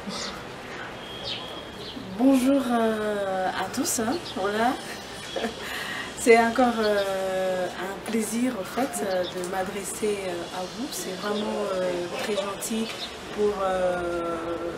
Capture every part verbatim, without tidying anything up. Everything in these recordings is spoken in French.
Bonjour euh, à tous, hein, voilà. C'est encore euh, un plaisir en fait euh, de m'adresser euh, à vous. C'est vraiment euh, très gentil pour euh,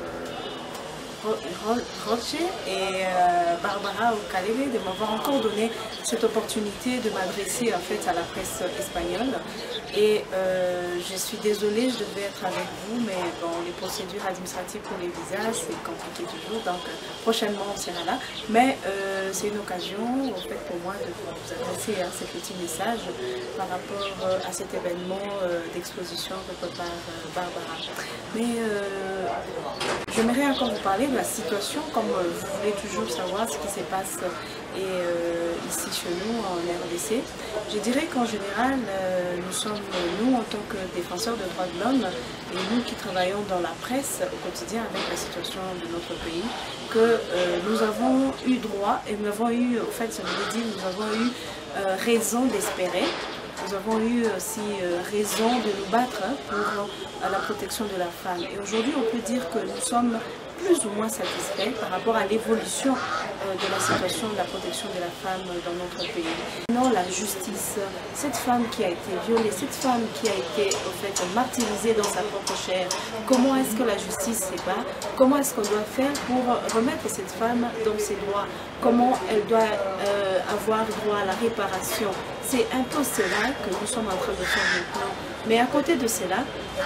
Roger et euh, Barbara Okalele de m'avoir encore donné cette opportunité de m'adresser en fait à la presse espagnole. Et euh, je suis désolée, je devais être avec vous, mais bon, les procédures administratives pour les visas, c'est compliqué toujours, donc euh, prochainement on sera là. Mais euh, c'est une occasion en fait pour moi de vous adresser hein, ces petits messages par rapport euh, à cet événement euh, d'exposition que prépare euh, Barbara. Mais euh, j'aimerais encore vous parler de la situation, comme euh, vous voulez toujours savoir ce qui se passe et, euh, ici chez nous en R D C. Je dirais qu'en général, euh, nous sommes, nous en tant que défenseurs des droits de l'homme, et nous qui travaillons dans la presse au quotidien avec la situation de notre pays, que euh, nous avons eu droit, et nous avons eu, en fait, ça veut dire, nous avons eu euh, raison d'espérer. Nous avons eu aussi euh, raison de nous battre hein, pour euh, la protection de la femme. Et aujourd'hui, on peut dire que nous sommes plus ou moins satisfaits par rapport à l'évolution euh, de la situation de la protection de la femme dans notre pays. Non, la justice, cette femme qui a été violée, cette femme qui a été en fait martyrisée dans sa propre chair, comment est-ce que la justice se bat? Comment est-ce qu'on doit faire pour remettre cette femme dans ses droits? Comment elle doit euh, avoir droit à la réparation? C'est un peu cela que nous sommes en train de faire maintenant. Mais à côté de cela,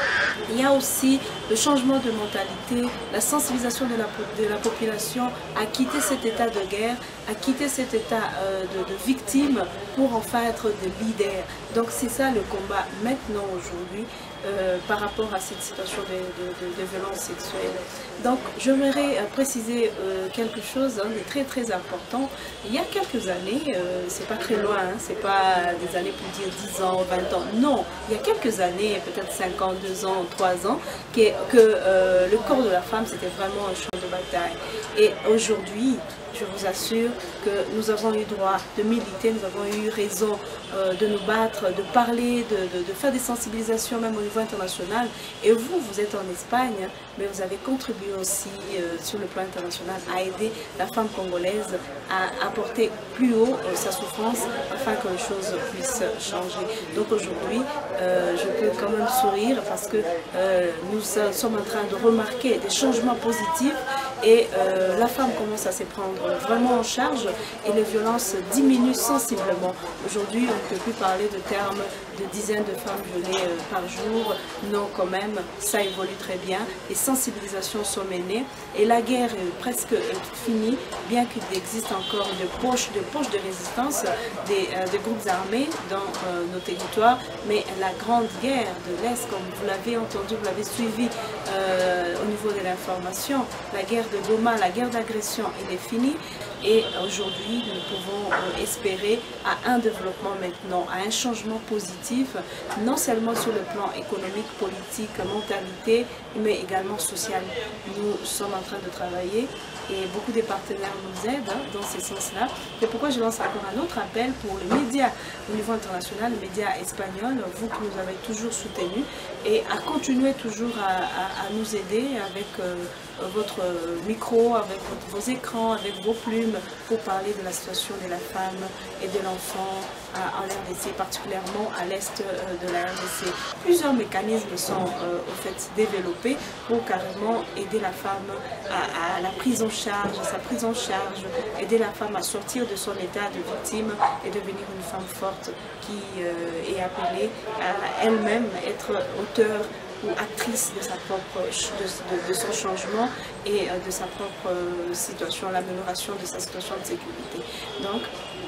il y a aussi le changement de mentalité, la sensibilisation de la, de la population à quitter cet état de guerre, à quitter cet état euh, de, de victime pour enfin être des leaders. Donc c'est ça le combat maintenant aujourd'hui euh, par rapport à cette situation de, de, de, de violence sexuelle. Donc j'aimerais euh, préciser euh, quelque chose hein, de très très important. Il y a quelques années, euh, c'est pas très loin, hein, c'est pas des années pour dire dix ans, vingt ans, non, il y a quelques années, peut-être cinq ans, deux ans, trois ans, que, que euh, le corps de la femme c'était vraiment un champ de bataille. Et aujourd'hui, je vous assure que nous avons eu droit de militer, nous avons eu raison euh, de nous battre, de parler, de, de, de faire des sensibilisations même au niveau international. Et vous, vous êtes en Espagne, mais vous avez contribué aussi euh, sur le plan international à aider la femme congolaise à apporter plus haut euh, sa souffrance afin que les choses puissent changer. Donc aujourd'hui, euh, je peux quand même sourire parce que euh, nous sommes en train de remarquer des changements positifs et euh, la femme commence à se prendre vraiment en charge et les violences diminuent sensiblement. Aujourd'hui, on ne peut plus parler de termes de dizaines de femmes violées euh, par jour. Non, quand même, ça évolue très bien. Les sensibilisations sont menées et la guerre est presque finie, bien qu'il existe encore de poches de, poches de résistance des, euh, des groupes armés dans euh, nos territoires. Mais la grande guerre de l'Est, comme vous l'avez entendu, vous l'avez suivi euh, au niveau de l'information, la guerre de Goma, la guerre d'agression, elle est finie. Et aujourd'hui, nous pouvons euh, espérer à un développement maintenant, à un changement positif, non seulement sur le plan économique, politique, mentalité, mais également social. Nous sommes en train de travailler et beaucoup de partenaires nous aident hein, dans ce sens-là. C'est pourquoi je lance encore un autre appel pour les médias au niveau international, les médias espagnols, vous qui nous avez toujours soutenus, et à continuer toujours à, à, à nous aider avec euh, votre micro, avec votre, vos écrans, avec vos plumes, pour parler de la situation de la femme et de l'enfant en R D C, particulièrement à l'est de la R D C. Plusieurs mécanismes sont euh, au fait développés pour carrément aider la femme à, à la prise en charge, à sa prise en charge, aider la femme à sortir de son état de victime et devenir une femme forte qui euh, est appelée à elle-même être auteur ou actrice de, sa propre, de, de, de son changement et de sa propre situation, l'amélioration de sa situation de sécurité. Donc,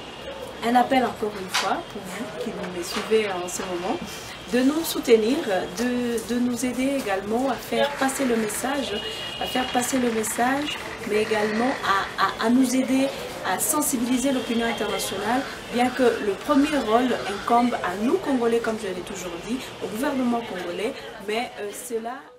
un appel encore une fois pour vous qui me suivez en ce moment, de nous soutenir, de, de nous aider également à faire passer le message, à faire passer le message, mais également à, à, à nous aider à sensibiliser l'opinion internationale, bien que le premier rôle incombe à nous Congolais, comme je l'ai toujours dit, au gouvernement congolais, mais euh, cela...